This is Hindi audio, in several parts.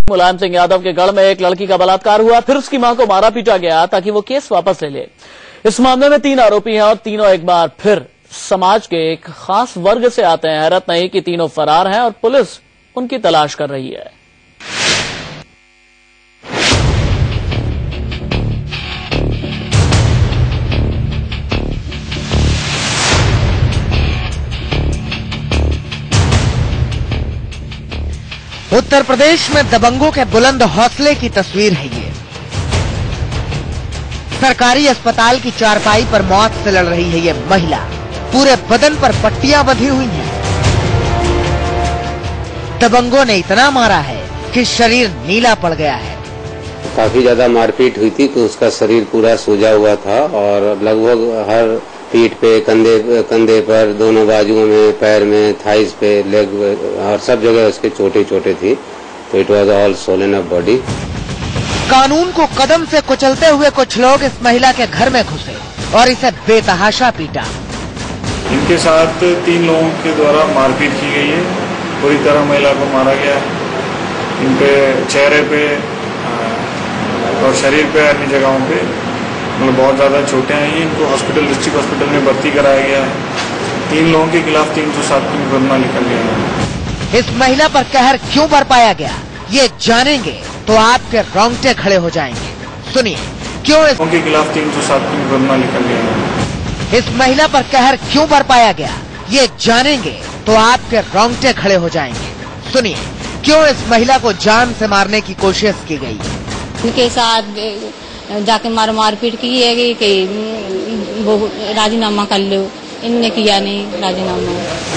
मुलायम सिंह यादव के गढ़ में एक लड़की का बलात्कार हुआ, फिर उसकी मां को मारा पीटा गया ताकि वो केस वापस ले ले। इस मामले में 3 आरोपी हैं और तीनों एक बार फिर समाज के एक खास वर्ग से आते हैं। हैरत नहीं कि तीनों फरार हैं और पुलिस उनकी तलाश कर रही है। उत्तर प्रदेश में दबंगों के बुलंद हौसले की तस्वीर है ये। सरकारी अस्पताल की चारपाई पर मौत से लड़ रही है ये महिला। पूरे बदन पर पट्टियां बंधी हुई हैं। दबंगों ने इतना मारा है कि शरीर नीला पड़ गया है। काफी ज्यादा मारपीट हुई थी तो उसका शरीर पूरा सूजा हुआ था और लगभग हर पीठ पे, कंधे पर, दोनों बाजुओं में, पैर में, थाइस पे, लेग और सब जगह उसके चोटें थी। तो it was all swollen of body. कानून को कदम से कुचलते हुए कुछ लोग इस महिला के घर में घुसे और इसे बेतहाशा पीटा। इनके साथ 3 लोगों के द्वारा मारपीट की गई है। पूरी तरह महिला को मारा गया है। इनके चेहरे पे और शरीर पे, अन्य जगहों पे मतलब बहुत ज्यादा चोटें आई हैं। इनको डिस्ट्रिक्ट हॉस्पिटल में भर्ती कराया गया है। 3 लोगों के खिलाफ 307 की मुकदमा लिखा गया है। इस महिला पर कहर क्यों बरपाया गया, ये जानेंगे तो आपके रोंगटे खड़े हो जाएंगे। सुनिए क्यों के खिलाफ 307 की मुकदमा लिखा गया है। इस महिला पर कहर क्यों बरपाया गया, ये जानेंगे तो आपके रोंगटे खड़े हो जाएंगे। सुनिए क्यों इस महिला को जान से मारने की कोशिश की गई। इनके साथ जाके मारपीट की है कि वो राजीनामा कर लो। इनने किया नहीं राजीनामा।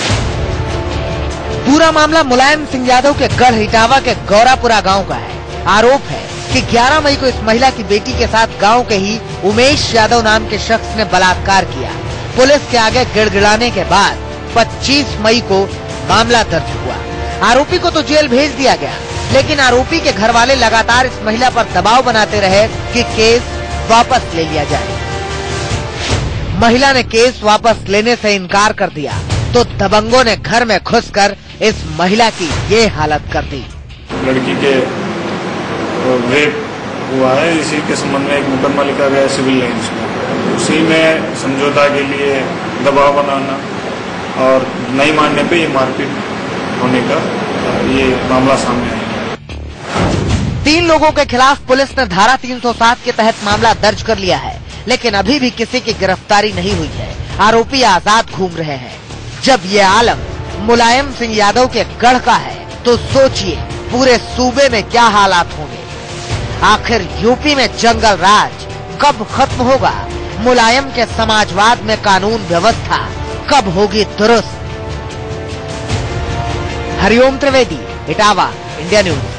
पूरा मामला मुलायम सिंह यादव के गढ़ इटावा के गौरापुरा गांव का है। आरोप है कि 11 मई को इस महिला की बेटी के साथ गांव के ही उमेश यादव नाम के शख्स ने बलात्कार किया। पुलिस के आगे गिड़गिड़ाने के बाद 25 मई को मामला दर्ज हुआ। आरोपी को तो जेल भेज दिया गया, लेकिन आरोपी के घर वाले लगातार इस महिला पर दबाव बनाते रहे कि केस वापस ले लिया जाए। महिला ने केस वापस लेने से इनकार कर दिया तो दबंगों ने घर में घुसकर इस महिला की ये हालत कर दी। लड़की के रेप हुआ है, इसी के संबंध में एक मुकदमा लिखा गया है सिविल लाइंस में। उसी में समझौता के लिए दबाव बनाना और नहीं मानने पे ये मारपीट होने का ये मामला सामने आया। 3 लोगों के खिलाफ पुलिस ने धारा 307 के तहत मामला दर्ज कर लिया है, लेकिन अभी भी किसी की गिरफ्तारी नहीं हुई है। आरोपी आजाद घूम रहे हैं। जब ये आलम मुलायम सिंह यादव के गढ़ का है तो सोचिए पूरे सूबे में क्या हालात होंगे। आखिर यूपी में जंगल राज कब खत्म होगा? मुलायम के समाजवाद में कानून व्यवस्था कब होगी दुरुस्त? Hariom Trivedi, Etawah, India news.